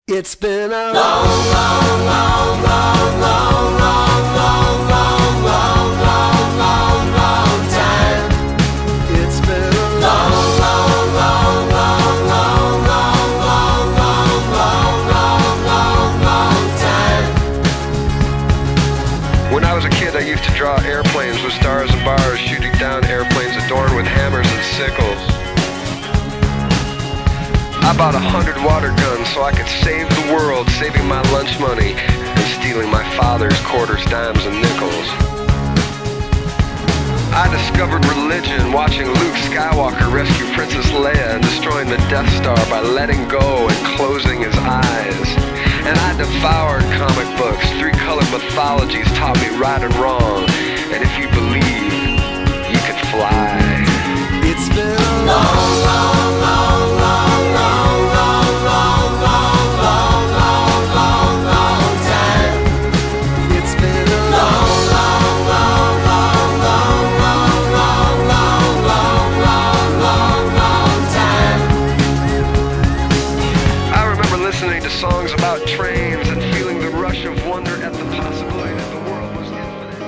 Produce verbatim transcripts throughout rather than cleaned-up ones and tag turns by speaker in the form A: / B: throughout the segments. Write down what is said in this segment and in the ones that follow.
A: It's been a long, long, long, long, long, long, long, long, long, long, long, long time. It's been a long, long, long, long, long, long, long, long, long, long, long, long time.
B: When I was a kid, I used to draw airplanes with stars and bars, shooting down airplanes adorned with hammers and sickles. I bought a hundred water guns so I could save the world, saving my lunch money and stealing my father's quarters, dimes, and nickels. I discovered religion watching Luke Skywalker rescue Princess Leia and destroying the Death Star by letting go and closing his eyes. And I devoured comic books. Three-color mythologies taught me right and wrong. And if you believe, you can fly.
A: It's been a long, long, long, long, long, long, long, long, long, long, long, long time. It's been a long, long, long, long, long, long, long, long, long, long, long, long time.
B: I remember listening to songs about trains and feeling the rush of wonder at the possibility that the world was infinite.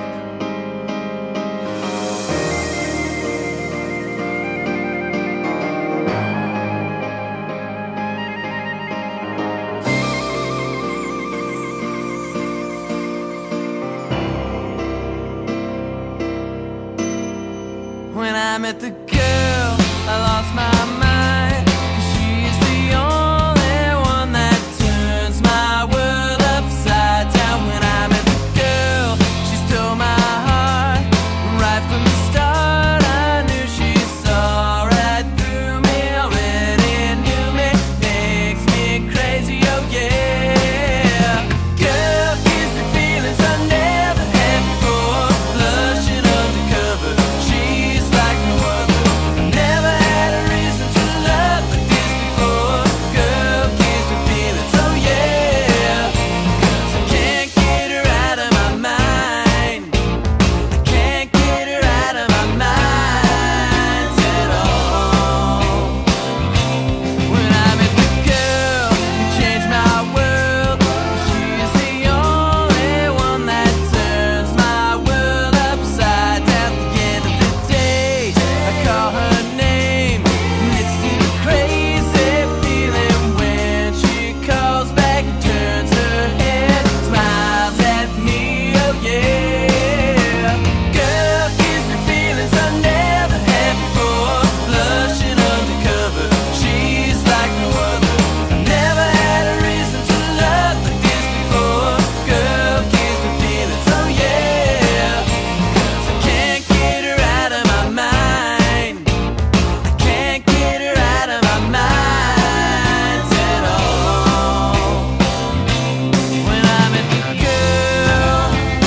C: When I met the girl, I lost my mind, 'cause she's the only one that turns my world upside down. When I met the girl, she stole my heart. Right from the start, I knew she saw right through me, already knew me, makes me crazy, oh yeah. Girl gives me feelings I never had before, blushing undercover. She's like no other. Never had a reason to love like this before. Girl gives me feelings, oh yeah. 'Cause I can't get her out of my mind. I can't get her out of my mind at all. When I met the girl who changed my world, she's the only one that turns my world upside down. At the end of the day, I call her name. It's still a crazy feeling when she calls back and turns her head, smiles at me, oh yeah. Girl gives me feelings I never had before, blushing undercover. She's like no other. Never had a reason to love like this before. Girl gives me feelings, oh yeah. 'Cause I can't get her out of my mind. I can't get her out of my mind at all. When I met the girl,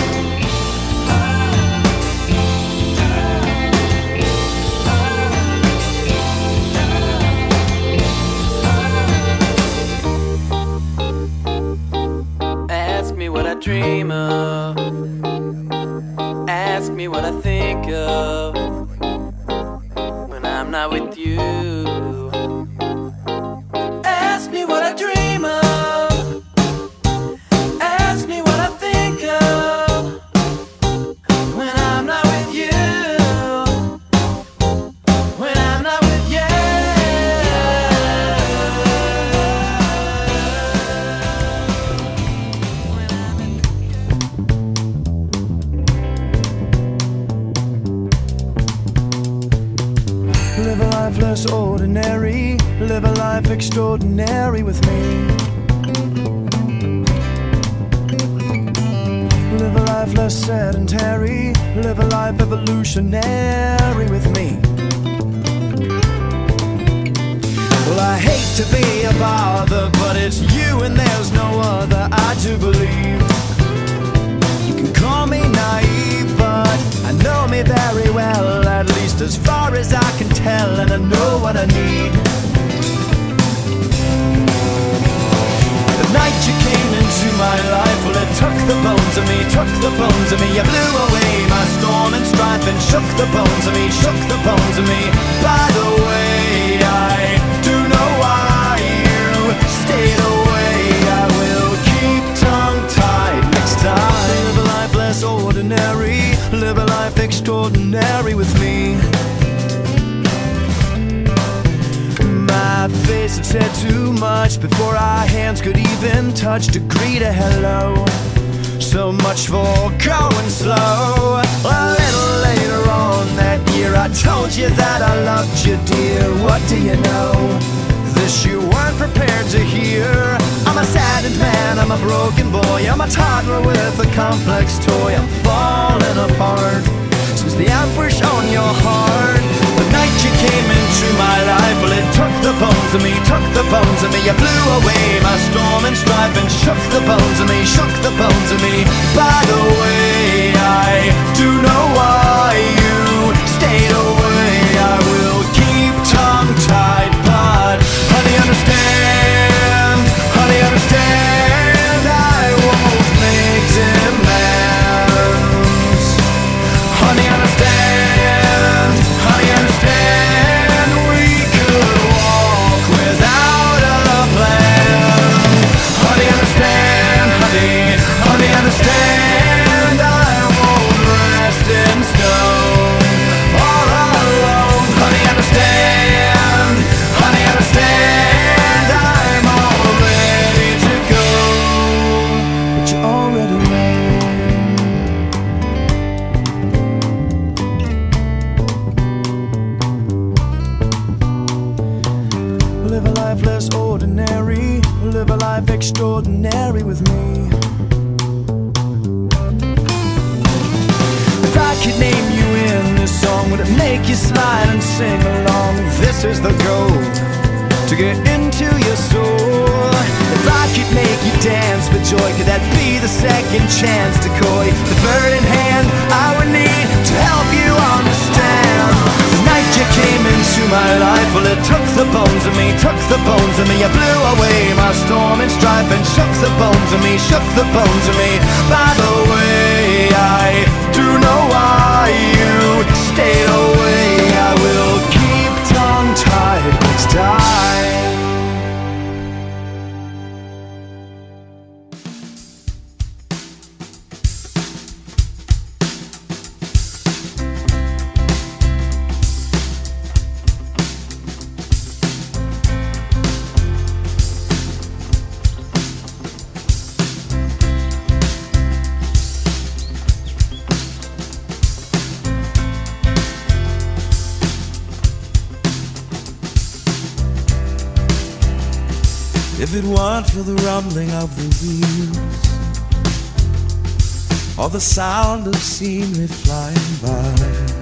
C: ask me what I dream of, ask me what I think of when I'm not with you. Ask me what I dream of, ask me what I think of when I'm not with you. When I'm not with you. When I'm in
D: Live a life less ordinary, live a life extraordinary with me. Live a life less sedentary, live a life evolutionary with me. Well, I hate to be a bother, but it's you and there's no other, I do believe. You can call me naive, but I know me very well, at least as far as I can tell, and I know what I need. The night you came into my life, well, it took the bones of me, took the bones of me. You blew away my storm and strife and shook the bones of me, shook the bones of me. By the way, I do know why you stayed away. said too much before our hands could even touch to greet a hello. So much for going slow. A little later on that year I told you that I loved you, dear. What do you know? This you weren't prepared to hear. I'm a saddened man, I'm a broken boy, I'm a toddler with a complex toy. I'm falling apart since the anguish on your heart. The night you came into my life, well it took the bones of me, took the bones of me. You blew away my storm and strife and shook the bones of me, shook the bones of me. By the way, I do know why you stayed away. I will keep tongue-tied, but honey, understand, honey, understand, I won't make demands. Honey, understand, honey, understand, we could walk without a plan. Honey, understand, honey, honey, understand, I won't rest in stone all alone. Honey, understand, honey, understand, I'm all ready to go, but you already know. Live a life less ordinary, live a life extraordinary with me. If I could name you in this song, would it make you smile and sing along? This is the goal, to get into your soul. If I could make you dance for joy, could that be the second chance to coy the bird in hand I would need to help you understand? The night you came into my life, well it took the bones of me, took the bones of me. You blew away my storm and strife and shook the bones of me, shook the bones of me. By the way, I do know why you stayed away. I will keep tongue-tied next time.
E: If it weren't for the rumbling of the wheels or the sound of scenery flying by,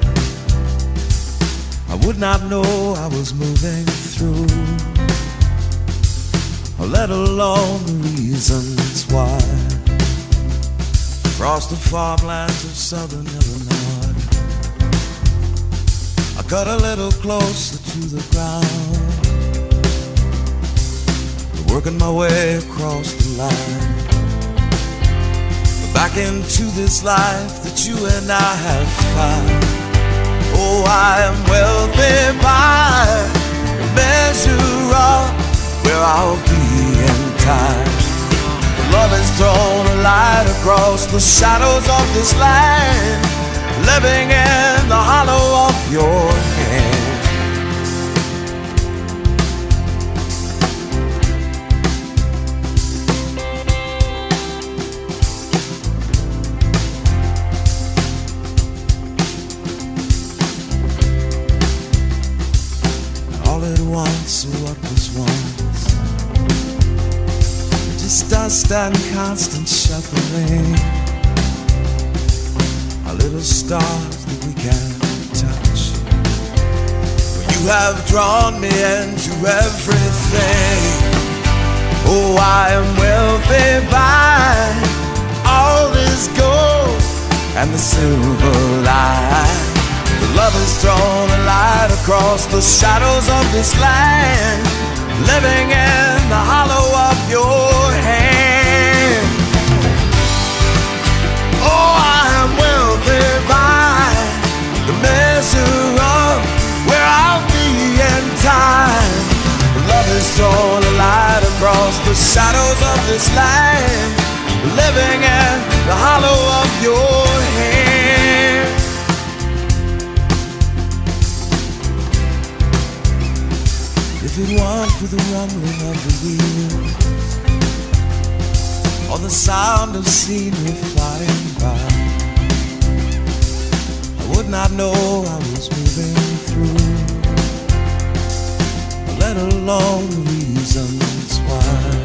E: I would not know I was moving through, or let alone the reasons why. Across the farmlands of southern Illinois, I got a little closer to the ground, working my way across the line, back into this life that you and I have found. Oh, I am wealthy by the measure of where I'll be in time. Love has thrown a light across the shadows of this land, living in the hollow of your hand. Once, what was once, just dust and constant shuffling, our little stars that we can't touch. You have drawn me into everything. Oh, I am wealthy by all this gold and the silver light. Love has thrown a light across the shadows of this land, living in the hollow of your hand. Oh, I am wealthy by the measure of where I'll be in time. Love has thrown a light across the shadows of this land, living in the hollow of your hand. If it weren't for the rumbling of the wheels or the sound of scenery flying by, I would not know I was moving through, let alone the reasons why.